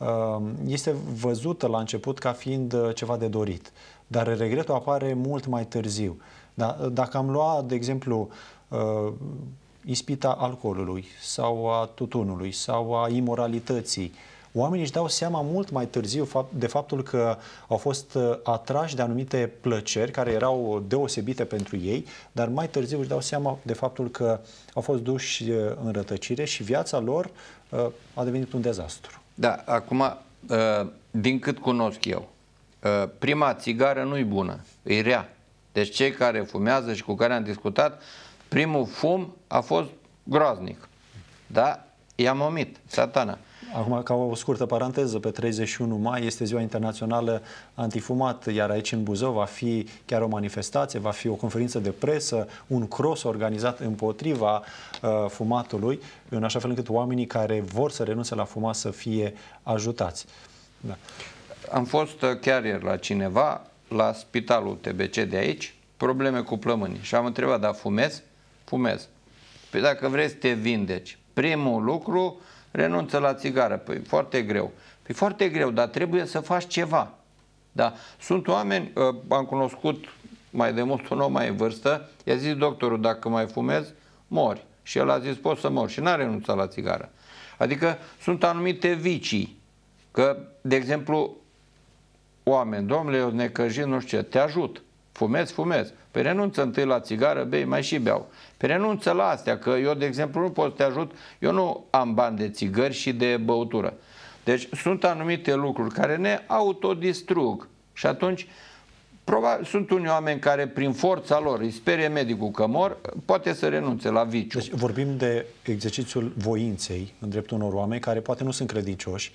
este văzută la început ca fiind ceva de dorit, dar regretul apare mult mai târziu. Dacă am luat, de exemplu, ispita alcoolului sau a tutunului sau a imoralității, oamenii își dau seama mult mai târziu de faptul că au fost atrași de anumite plăceri care erau deosebite pentru ei, dar mai târziu își dau seama de faptul că au fost duși în rătăcire și viața lor a devenit un dezastru. Da, acum, din cât cunosc eu, prima țigară nu-i bună, e rea. Deci cei care fumează și cu care am discutat, primul fum a fost groaznic. Da? I-am omit, satana. Acum, ca o scurtă paranteză, pe 31 mai este Ziua Internațională Antifumat, iar aici în Buzău va fi chiar o manifestație, va fi o conferință de presă, un cross organizat împotriva fumatului, în așa fel încât oamenii care vor să renunțe la fumat să fie ajutați. Da. Am fost chiar ieri la cineva, la spitalul TBC de aici, probleme cu plămânii. Și am întrebat, dar fumezi? Fumez. Păi dacă vrei să te vindeci, primul lucru, renunță la țigară. Păi foarte greu. Păi foarte greu, dar trebuie să faci ceva. Da. Sunt oameni, am cunoscut mai de mult un om mai în vârstă, i-a zis doctorul, dacă mai fumezi, mori. Și el a zis, poți să mori. Și n-a renunțat la țigară. Adică sunt anumite vicii. Că, de exemplu, oameni, domnule, eu necăjit, nu știu ce, te ajut. Fumezi, fumezi. Păi renunță întâi la țigară, bei, mai și beau. Păi renunță la astea, că eu, de exemplu, nu pot să te ajut, eu nu am bani de țigări și de băutură. Deci sunt anumite lucruri care ne autodistrug. Și atunci, probabil, sunt unii oameni care, prin forța lor, îi sperie medicul că mor, poate să renunțe la viciu. Deci vorbim de exercițiul voinței în dreptul unor oameni care poate nu sunt credincioși,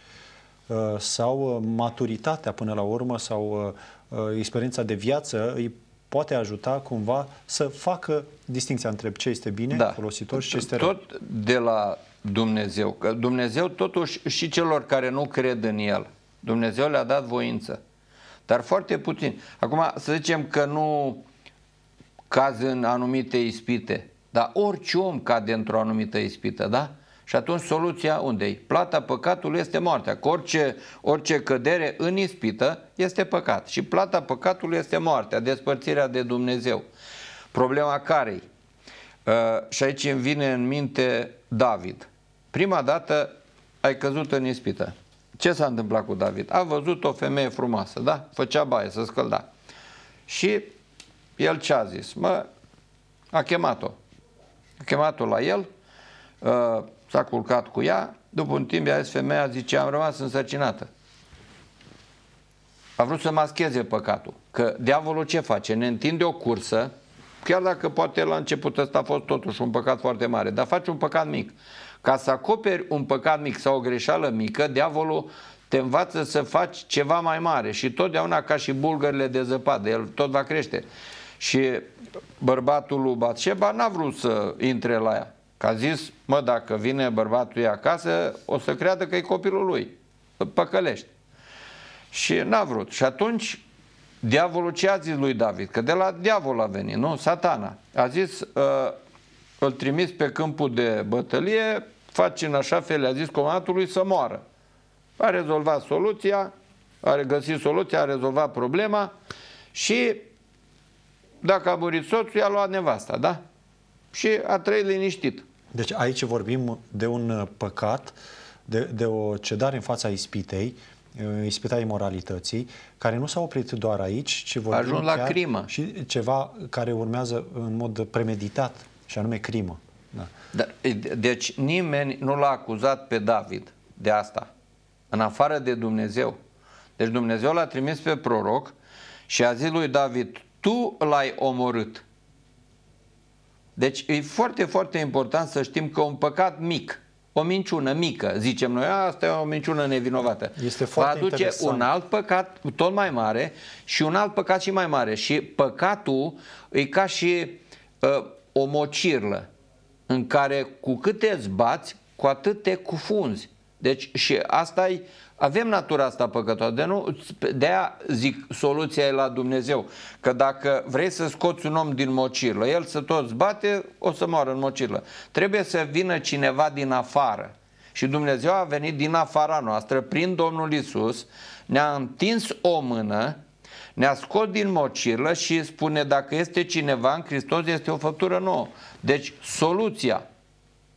sau maturitatea până la urmă sau experiența de viață îi poate ajuta cumva să facă distinția între ce este bine, folositor și ce este rău. Tot de la Dumnezeu. Că Dumnezeu totuși și celor care nu cred în El, Dumnezeu le-a dat voință. Dar foarte puțin. Acum să zicem că nu cazi în anumite ispite, dar orice om cade într-o anumită ispită, da? Și atunci soluția unde-i? Plata păcatului este moartea. Că orice cădere în ispită este păcat. Și plata păcatului este moartea, despărțirea de Dumnezeu. Problema care-i? Și aici îmi vine în minte David. Prima dată ai căzut în ispită. Ce s-a întâmplat cu David? A văzut o femeie frumoasă, da? Făcea baie, se scălda. Și el ce a zis? A chemat-o. A chemat-o la el, s-a culcat cu ea, după un timp i-a zis femeia, zice, am rămas însărcinată. A vrut să mascheze păcatul. Că diavolul ce face? Ne întinde o cursă, chiar dacă poate la început ăsta a fost totuși un păcat foarte mare, dar face un păcat mic. Ca să acoperi un păcat mic sau o greșeală mică, diavolul te învață să faci ceva mai mare și totdeauna ca și bulgările de zăpadă, el tot va crește. Și bărbatul lui Batșeba n-a vrut să intre la ea. Că a zis, dacă vine bărbatul ei acasă, o să creadă că e copilul lui. Îl păcălește. Și n-a vrut. Și atunci, diavolul ce a zis lui David? Că de la diavol a venit, nu? Satana. A zis, îl trimis pe câmpul de bătălie, face în așa fel, a zis comandatului să moară. A rezolvat soluția, a găsit soluția, a rezolvat problema și dacă a murit soțul, i-a luat nevasta, da? Și a trăit liniștit. Deci aici vorbim de un păcat, de o cedare în fața ispitei, ispita imoralității, care nu s-a oprit doar aici, ci vorbim ajung la crimă. Și ceva care urmează în mod premeditat, și anume crimă. Da. Deci nimeni nu l-a acuzat pe David de asta, în afară de Dumnezeu. Deci Dumnezeu l-a trimis pe proroc și a zis lui David, tu l-ai omorât. Deci e foarte, foarte important să știm că un păcat mic, o minciună mică, zicem noi, asta e o minciună nevinovată, va aduce un alt păcat tot mai mare și un alt păcat și mai mare. Și păcatul e ca și o mocirlă în care cu cât te zbați, cu atât te cufunzi. Deci și asta e, avem natura asta păcătoasă, de-aia zic, soluția e la Dumnezeu. Că dacă vrei să scoți un om din mocirlă, el să tot zbate, o să moară în mocirlă. Trebuie să vină cineva din afară. Și Dumnezeu a venit din afara noastră, prin Domnul Iisus, ne-a întins o mână, ne-a scos din mocirlă și spune, dacă este cineva în Hristos, este o făptură nouă. Deci soluția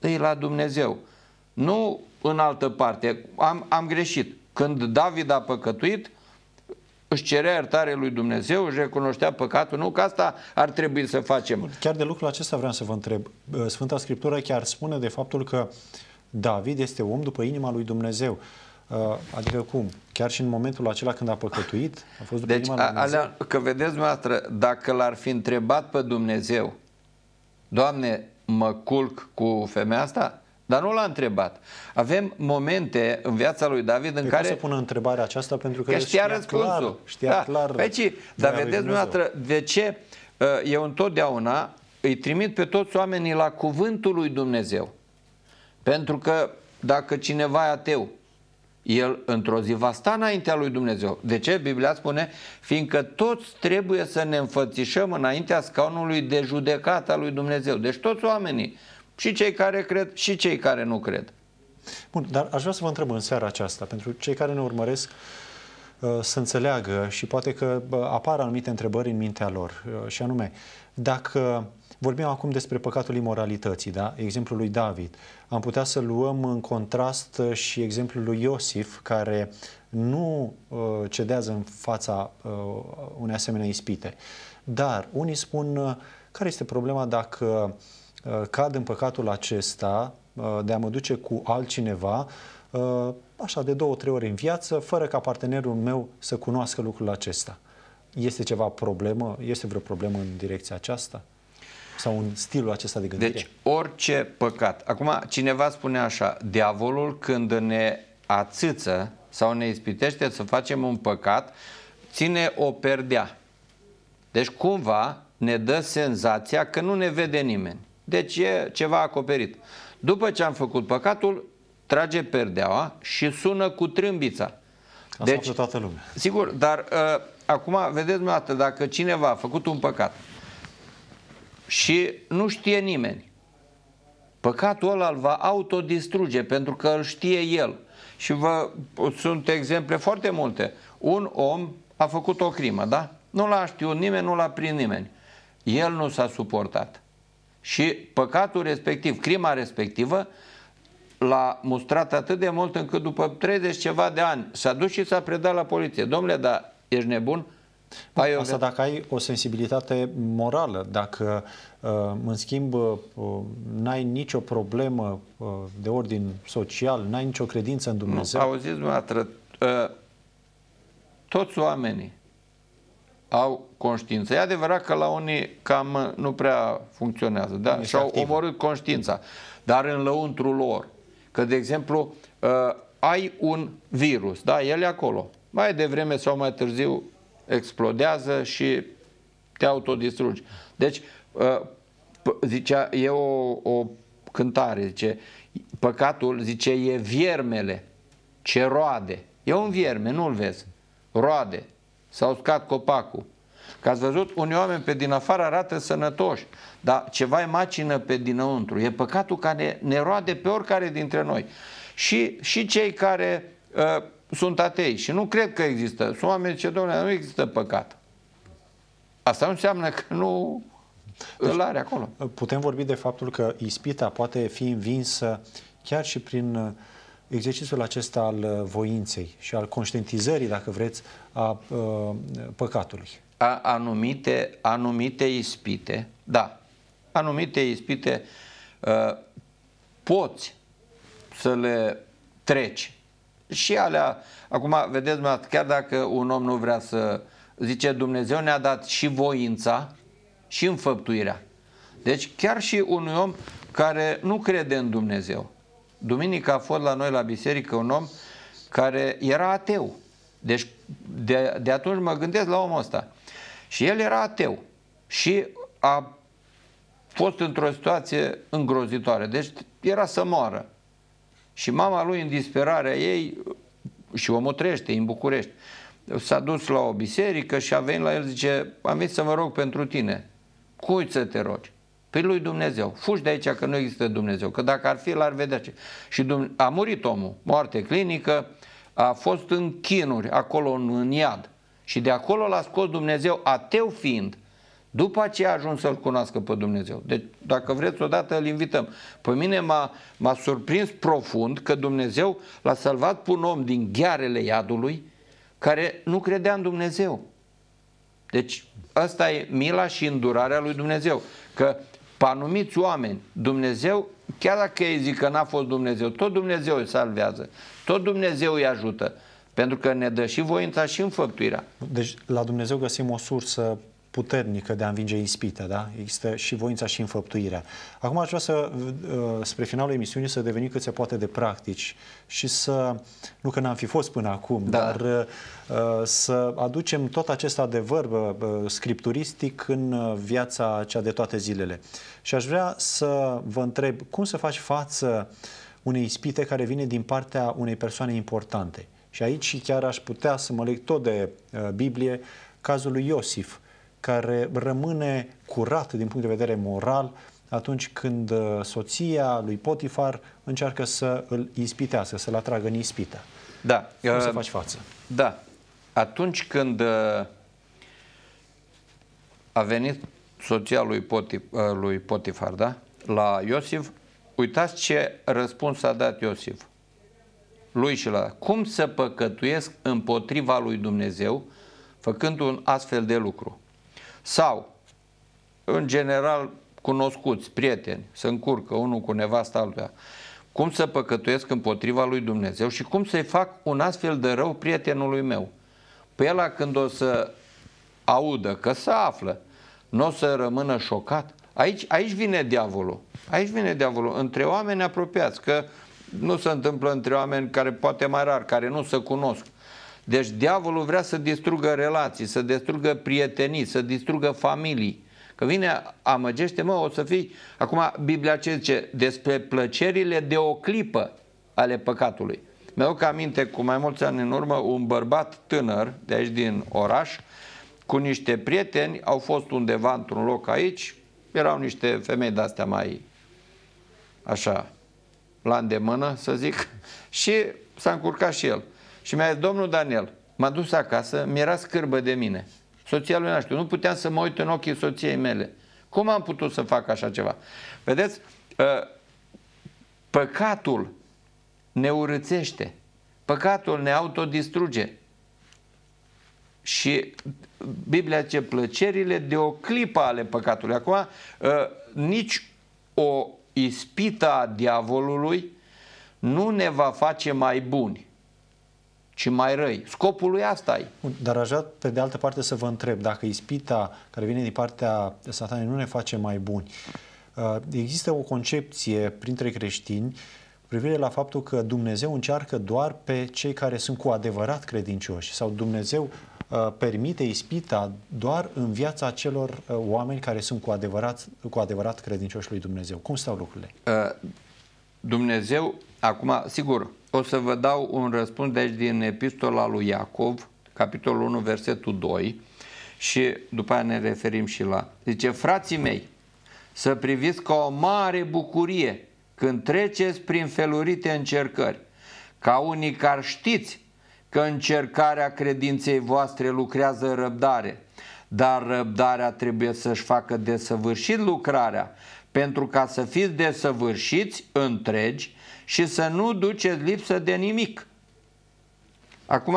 e la Dumnezeu. Nu în altă parte. Am greșit. Când David a păcătuit, își cerea iertare lui Dumnezeu, își recunoștea păcatul. Nu că asta ar trebui să facem. Chiar de lucrul acesta vreau să vă întreb. Sfânta Scriptură chiar spune de faptul că David este om după inima lui Dumnezeu. Adică cum? Chiar și în momentul acela când a păcătuit, a fost după inima lui Dumnezeu? Că vedeți dumneavoastră, dacă l-ar fi întrebat pe Dumnezeu, Doamne, mă culc cu femeia asta? Dar nu l-a întrebat. Avem momente în viața lui David în care... să pună întrebarea aceasta pentru că știa răspunsul. Știa clar. Dar vedeți dumneavoastră, de ce eu întotdeauna îi trimit pe toți oamenii la cuvântul lui Dumnezeu? Pentru că dacă cineva e ateu, el într-o zi va sta înaintea lui Dumnezeu. De ce? Biblia spune, fiindcă toți trebuie să ne înfățișăm înaintea scaunului de judecată a lui Dumnezeu. Deci toți oamenii, și cei care cred, și cei care nu cred. Bun, dar aș vrea să vă întreb în seara aceasta, pentru cei care ne urmăresc să înțeleagă și poate că apar anumite întrebări în mintea lor, și anume, dacă vorbim acum despre păcatul imoralității, da? Exemplul lui David, am putea să luăm în contrast și exemplul lui Iosif, care nu cedează în fața unei asemenea ispite. Dar unii spun, care este problema dacă cad în păcatul acesta de a mă duce cu altcineva așa de 2-3 ori în viață, fără ca partenerul meu să cunoască lucrul acesta. Este ceva problemă? Este vreo problemă în direcția aceasta? Sau în stilul acesta de gândire? Deci orice păcat. Acum cineva spune așa, diavolul când ne ațâță sau ne ispitește să facem un păcat, ține o perdea. Deci cumva ne dă senzația că nu ne vede nimeni. Deci e ceva acoperit. După ce am făcut păcatul, trage perdeaua și sună cu trâmbița. Deci toată lumea. Sigur, dar acum vedeți dumneavoastră, dacă cineva a făcut un păcat și nu știe nimeni, păcatul ăla îl va autodistruge pentru că îl știe el. Și sunt exemple foarte multe. Un om a făcut o crimă, da? Nu l-a știut nimeni, nu l-a prins nimeni. El nu s-a suportat. Și păcatul respectiv, crima respectivă, l-a mustrat atât de mult încât după 30 ceva de ani s-a dus și s-a predat la poliție. Domnule, dar ești nebun? Asta dacă ai o sensibilitate morală, dacă în schimb n-ai nicio problemă de ordin social, n-ai nicio credință în Dumnezeu. Auziți dumneavoastră, toți oamenii au conștiință. E adevărat că la unii cam nu prea funcționează, da? Și-au omorât conștiința. Dar în lăuntrul lor, că de exemplu ai un virus, da? El e acolo. Mai devreme sau mai târziu explodează și te autodistrugi. Deci, zicea, e o cântare, zice, păcatul, zice, e viermele ce roade. E un vierme, nu-l vezi. Roade. S-a uscat copacul. Că ați văzut, unii oameni pe din afară arată sănătoși, dar ceva e macină pe dinăuntru. E păcatul care ne roade pe oricare dintre noi. Și cei care sunt atei și nu cred că există. Sunt oameni ce, domnule, nu există păcat. Asta nu înseamnă că nu îl are acolo. Putem vorbi de faptul că ispita poate fi învinsă chiar și prin exercițiul acesta al voinței și al conștientizării, dacă vreți, a păcatului. Anumite ispite, da, anumite ispite poți să le treci. Și alea, acum, vedeți, chiar dacă un om nu vrea să, zice, Dumnezeu ne-a dat și voința și înfăptuirea. Deci chiar și unui om care nu crede în Dumnezeu. Duminică a fost la noi la biserică un om care era ateu. Deci de atunci mă gândesc la omul ăsta. Și el era ateu. Și a fost într-o situație îngrozitoare. Deci era să moară. Și mama lui, în disperarea ei, și omul trăiește în București, s-a dus la o biserică și a venit la el, zice, am venit să mă rog pentru tine. Cui să te rogi? Păi lui Dumnezeu. Fugi de aici că nu există Dumnezeu. Că dacă ar fi, l-ar vedea ce. Și a murit omul. Moarte clinică. A fost în chinuri, acolo în iad. Și de acolo l-a scos Dumnezeu, ateu fiind, După aceea a ajuns să-L cunoască pe Dumnezeu. Deci, dacă vreți, odată îl invităm. Pe mine m-a surprins profund că Dumnezeu l-a salvat pe un om din ghearele iadului care nu credea în Dumnezeu. Deci, asta e mila și îndurarea lui Dumnezeu. Că pe anumiți oameni, Dumnezeu, chiar dacă ei zic că n-a fost Dumnezeu, tot Dumnezeu îi salvează, tot Dumnezeu îi ajută, pentru că ne dă și voința și înfăptuirea. Deci, la Dumnezeu găsim o sursă puternică de a învinge ispita, da? Există și voința și înfăptuirea. Acum aș vrea să, spre finalul emisiunii, să devenim cât se poate de practici și să, nu că n-am fi fost până acum, dar să aducem tot acest adevăr scripturistic în viața cea de toate zilele. Și aș vrea să vă întreb, cum să faci față unei ispite care vine din partea unei persoane importante? Și aici chiar aș putea să mă leg tot de Biblie, cazul lui Iosif, care rămâne curat din punct de vedere moral atunci când soția lui Potifar încearcă să îl ispitească, să-l atragă în ispită. Da. Cum să faci față? Da. Atunci când a venit soția lui Potifar, da? La Iosif, uitați ce răspuns a dat Iosif. Lui și la cum să păcătuiesc împotriva lui Dumnezeu făcând un astfel de lucru. Sau, în general, cunoscuți, prieteni, se încurcă unul cu nevasta altuia. Cum să păcătuiesc împotriva lui Dumnezeu și cum să-i fac un astfel de rău prietenului meu? Păi ăla când o să audă, că se află, nu o să rămână șocat. Aici vine diavolul. Aici vine diavolul. Între oameni apropiați, că nu se întâmplă între oameni care poate mai rar, care nu se cunosc. Deci diavolul vrea să distrugă relații, să distrugă prietenii, să distrugă familii. Că vine, amăgește, mă, o să fii... Acum, Biblia ce zice? Despre plăcerile de o clipă ale păcatului. Mi-aduc aminte, cu mai mulți ani în urmă, un bărbat tânăr, de aici din oraș, cu niște prieteni, au fost undeva într-un loc aici, erau niște femei de-astea mai, așa, la îndemână, să zic, și s-a încurcat și el. Și mi-a zis, domnul Daniel, m-a dus acasă, mi-era scârbă de mine. Soția lui n-a știut, nu puteam să mă uit în ochii soției mele. Cum am putut să fac așa ceva? Vedeți, păcatul ne urâțește, păcatul ne autodistruge. Și Biblia zice plăcerile de o clipă ale păcatului. Acum, nici o ispită a diavolului nu ne va face mai buni, ci mai răi. Scopul lui asta e. Dar aș vrea, pe de altă parte, să vă întreb, dacă ispita care vine din partea Satanei nu ne face mai buni, există o concepție printre creștini cu privire la faptul că Dumnezeu încearcă doar pe cei care sunt cu adevărat credincioși sau Dumnezeu permite ispita doar în viața acelor oameni care sunt cu adevărat credincioși lui Dumnezeu. Cum stau lucrurile? Dumnezeu, acum, sigur, o să vă dau un răspuns de aici din epistola lui Iacov, capitolul 1, versetul 2, și după aia ne referim și la... Zice, frații mei, să priviți ca o mare bucurie când treceți prin felurite încercări, ca unii care știți că încercarea credinței voastre lucrează răbdare, dar răbdarea trebuie să-și facă desăvârșit lucrarea, pentru ca să fiți desăvârșiți, întregi și să nu duceți lipsă de nimic. Acum,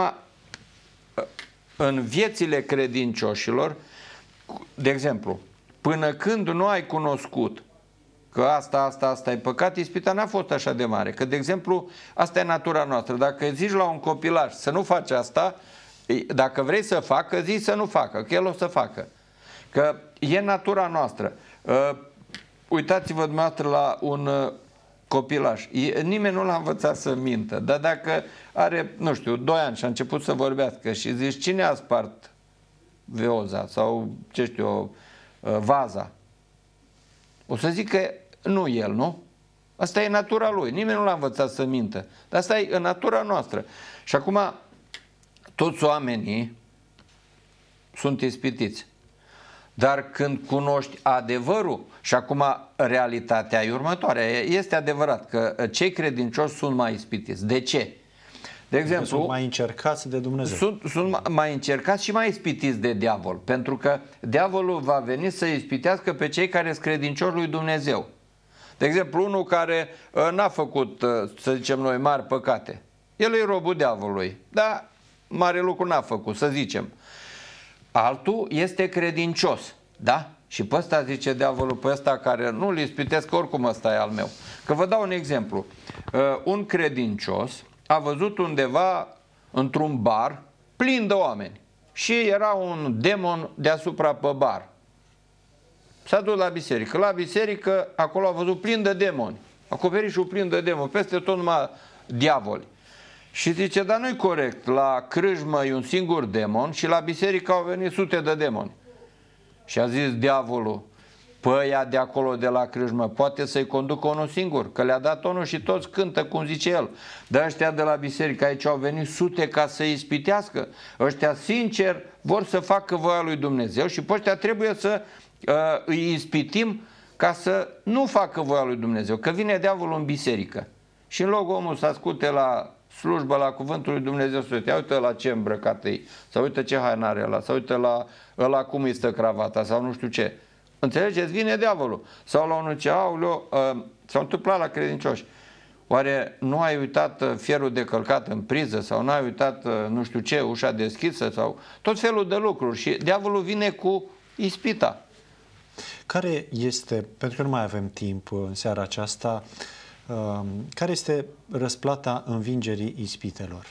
în viețile credincioșilor, de exemplu, până când nu ai cunoscut că asta e păcat, ispita n-a fost așa de mare. Că, de exemplu, asta e natura noastră. Dacă zici la un copilaj să nu faci asta, dacă vrei să facă, zici să nu facă, că el o să facă. Că e natura noastră. Uitați-vă dumneavoastră la un copilaj. Nimeni nu l-a învățat să mintă, dar dacă are, nu știu, 2 ani și a început să vorbească și zici, cine a spart veoza sau, ce știu eu, vaza? O să zic că nu el, nu? Asta e natura lui. Nimeni nu l-a învățat să mintă. Dar asta e în natura noastră. Și acum, toți oamenii sunt ispitiți. Dar când cunoști adevărul, și acum realitatea e următoarea, este adevărat că cei credincioși sunt mai ispitiți. De ce? De exemplu, sunt mai încercați de Dumnezeu. Sunt mai încercați și mai ispitiți de diavol, pentru că diavolul va veni să ispitească pe cei care sunt credincioși lui Dumnezeu. De exemplu, unul care n-a făcut, să zicem noi, mari păcate. El e robul diavolului, dar mare lucru n-a făcut, să zicem. Altul este credincios, da? Și pe ăsta zice diavolul, pe ăsta care nu-l ispitesc, oricum ăsta e al meu. Că vă dau un exemplu. Un credincios a văzut undeva într-un bar plin de oameni și era un demon deasupra pe bar. S-a dus la biserică. La biserică, acolo a văzut plin de demoni. Acoperișul plin de demoni, peste tot numai diavoli. Și zice, dar nu-i corect, la crâșmă e un singur demon și la biserică au venit sute de demoni. Și a zis diavolul, păia de acolo de la crâșmă poate să-i conducă unul singur, că le-a dat unul și toți cântă cum zice el. Dar ăștia de la biserică aici au venit sute ca să-i ispitească. Ăștia sincer vor să facă voia lui Dumnezeu și pe ăștia trebuie să îi ispitim ca să nu facă voia lui Dumnezeu, că vine diavolul în biserică. Și în loc omul să asculte la slujbă, la cuvântul lui Dumnezeu, să uite la ce îmbrăcat e, sau uite ce haină are ăla, sau uite la cum îi stă cravata, sau nu știu ce. Înțelegeți? Vine diavolul. Sau la unul ce, auleo, s-a întâmplat la credincioși. Oare nu ai uitat fierul de călcat în priză, sau nu ai uitat nu știu ce, ușa deschisă, sau tot felul de lucruri. Și diavolul vine cu ispita. Care este, pentru că nu mai avem timp în seara aceasta, care este răsplata învingerii ispitelor?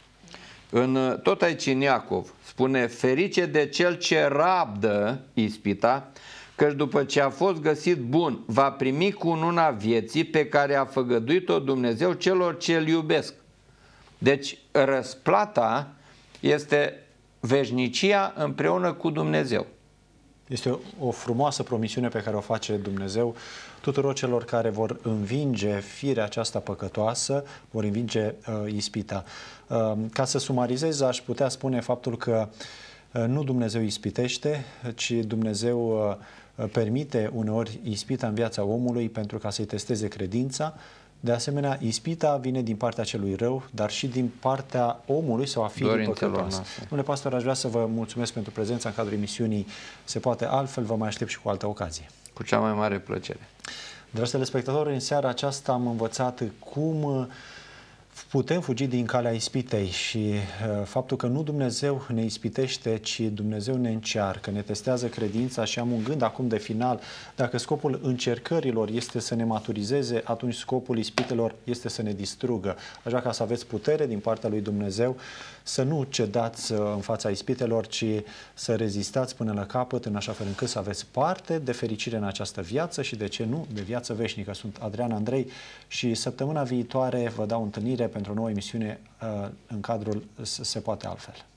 Tot aici în Iacov spune, ferice de cel ce rabdă ispita, căci după ce a fost găsit bun, va primi cununa vieții pe care a făgăduit-o Dumnezeu celor ce îl iubesc. Deci răsplata este veșnicia împreună cu Dumnezeu. Este o frumoasă promisiune pe care o face Dumnezeu tuturor celor care vor învinge firea aceasta păcătoasă, vor învinge ispita. Ca să sumarizez, aș putea spune faptul că nu Dumnezeu ispitește, ci Dumnezeu permite uneori ispita în viața omului pentru ca să-i testeze credința. De asemenea, ispita vine din partea celui rău, dar și din partea omului sau a firii păcătoase. Domnule pastor, aș vrea să vă mulțumesc pentru prezența în cadrul emisiunii Se poate altfel, vă mai aștept și cu altă ocazie. Cu cea mai mare plăcere. Dragi telespectatori, în seara aceasta am învățat cum putem fugi din calea ispitei și faptul că nu Dumnezeu ne ispitește, ci Dumnezeu ne încearcă, ne testează credința și am un gând acum de final. Dacă scopul încercărilor este să ne maturizeze, atunci scopul ispitelor este să ne distrugă. Așa ca să aveți putere din partea lui Dumnezeu, să nu cedați în fața ispitelor, ci să rezistați până la capăt, în așa fel încât să aveți parte de fericire în această viață și, de ce nu, de viață veșnică. Sunt Adrian Andrei și săptămâna viitoare vă dau întâlnire pentru o nouă emisiune în cadrul Se poate altfel.